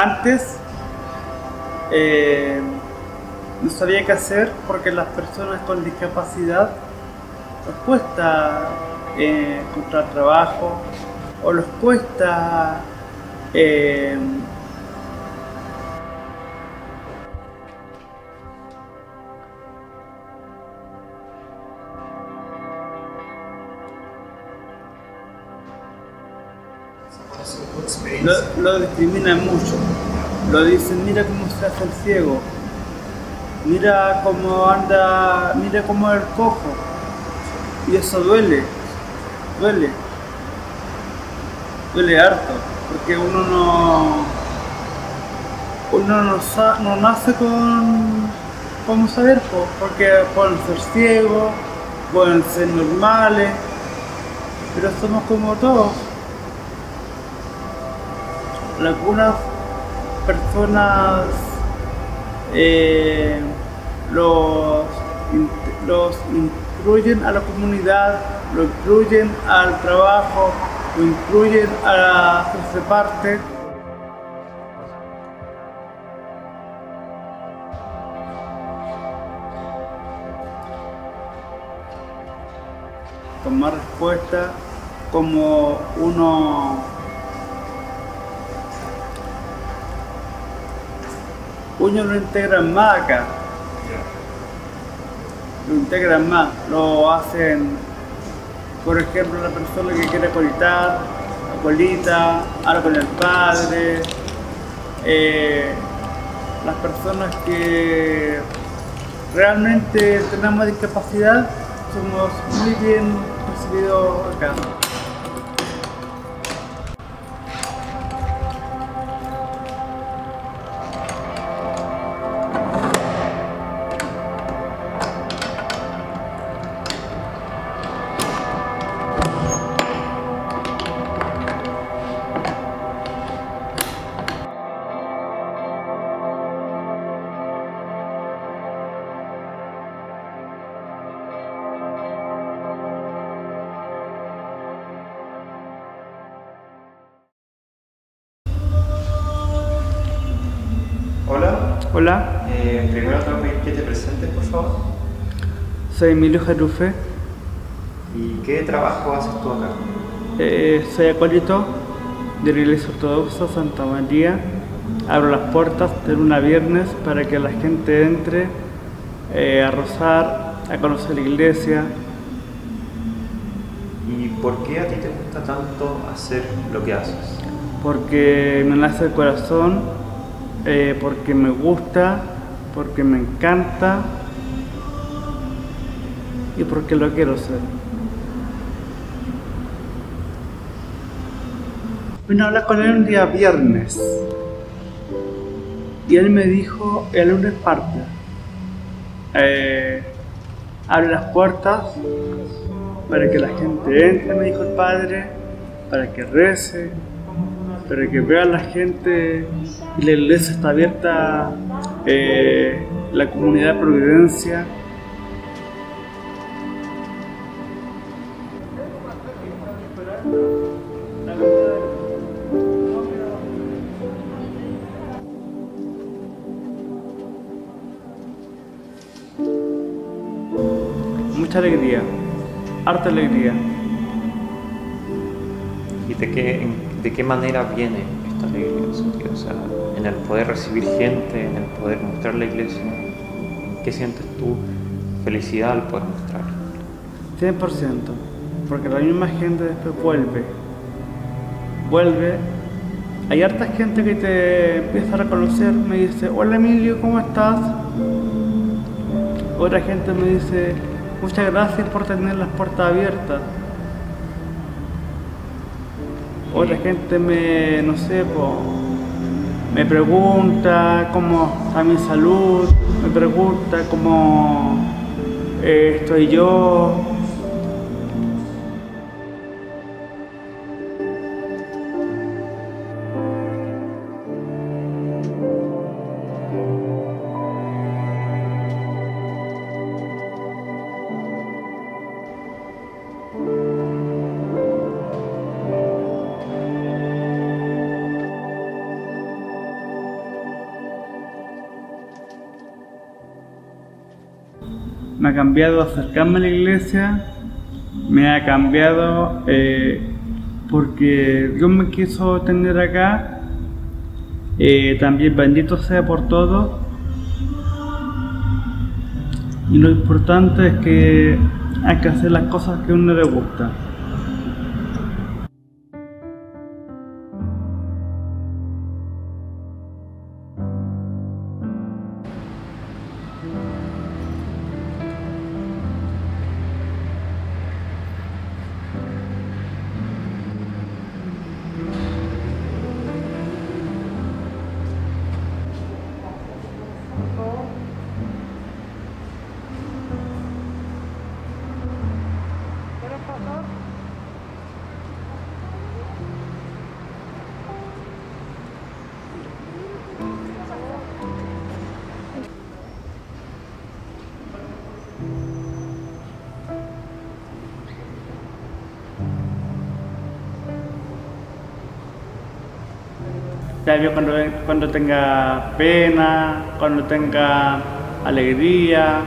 Antes no sabía qué hacer porque las personas con discapacidad les cuesta encontrar trabajo o les cuesta lo discriminan mucho. Lo dicen, mira cómo se hace el ciego, mira cómo anda, mira cómo es el cojo. Y eso duele harto, porque uno no nace con saber, porque pueden ser ciegos, pueden ser normales, pero somos como todos. Algunas personas los incluyen a la comunidad, lo incluyen al trabajo, lo incluyen a hacerse parte. Con más respuesta, como uno lo integran más acá, lo integran más, lo hacen, por ejemplo, la persona que quiere colitar, abuelita, habla con el padre, las personas que realmente tenemos discapacidad, somos muy bien recibidos acá. Hola. Hola. Primero te voy a pedir que te presentes, por favor. Soy Emilio Jarufe. ¿Y qué trabajo haces tú acá? Soy acólito de la Iglesia Ortodoxa Santa María. Abro las puertas de lunes a viernes para que la gente entre a rezar, a conocer la iglesia. ¿Y por qué a ti te gusta tanto hacer lo que haces? Porque me nace el corazón, porque me gusta, porque me encanta y porque lo quiero hacer. Vine a hablar con él un día viernes y él me dijo, el lunes parte. Abre las puertas para que la gente entre, me dijo el padre, para que rece, para que vea a la gente, y la iglesia está abierta, la comunidad de Providencia. Mucha alegría, harta alegría. ¿Y de qué manera viene esta alegría? O sea, en el poder recibir gente, en el poder mostrar la iglesia, ¿en qué sientes tú felicidad al poder mostrar? 100%, porque la misma gente después vuelve. Hay harta gente que te empieza a reconocer, me dice, hola Emilio, ¿cómo estás? Otra gente me dice, muchas gracias por tener las puertas abiertas. Otra gente me pregunta cómo está mi salud, me pregunta cómo estoy yo. me ha cambiado acercarme a la iglesia, me ha cambiado porque Dios me quiso tener acá. También bendito sea por todo. Y lo importante es que hay que hacer las cosas que a uno le gusta. Ya yo cuando tenga pena, cuando tenga alegría,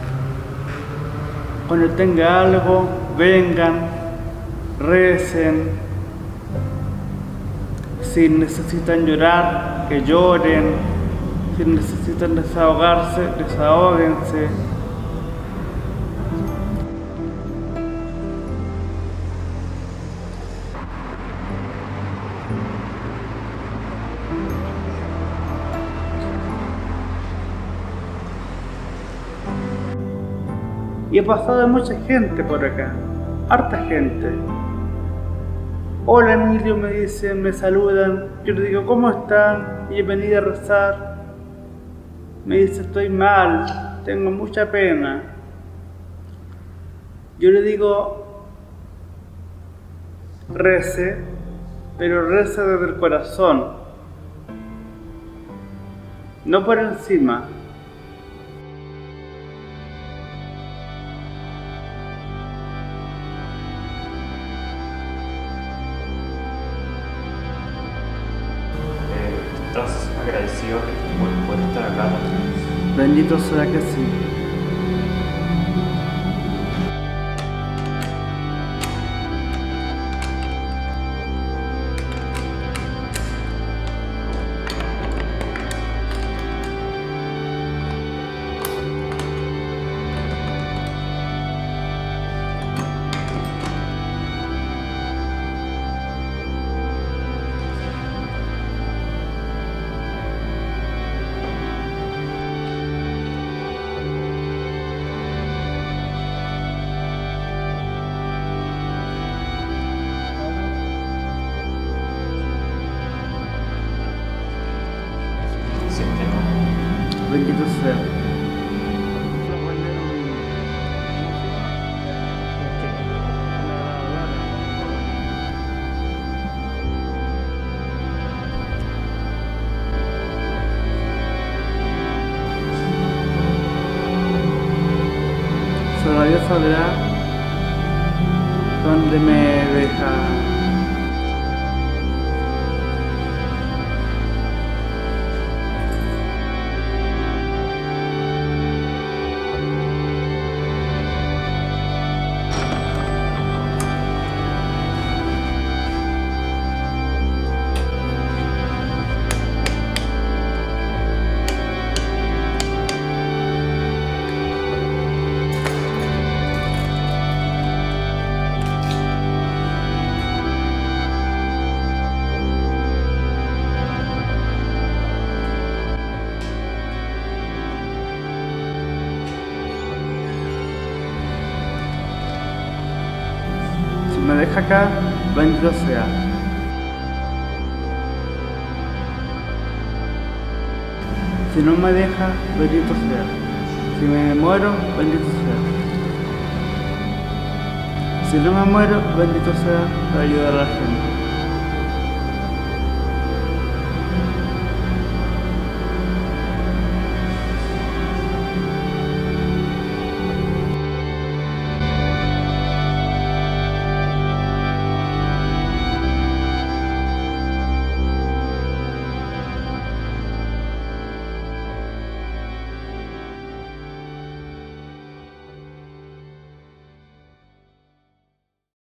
cuando tenga algo, vengan, recen. Si necesitan llorar, que lloren. Si necesitan desahogarse, desahóguense. Y he pasado de mucha gente por acá, harta gente. Hola Emilio, me dicen, me saludan. Yo les digo, ¿cómo están? Y he venido a rezar. Me dice, estoy mal, tengo mucha pena. Yo le digo, rece, pero rece desde el corazón, no por encima. ¿Estás agradecido por estar acá también? Bendito sea que sí. Bendito sea. Solo Dios sabrá dónde me deja. Si me deja acá, bendito sea. Si no me deja, bendito sea. Si me muero, bendito sea. Si no me muero, bendito sea para ayudar a la gente.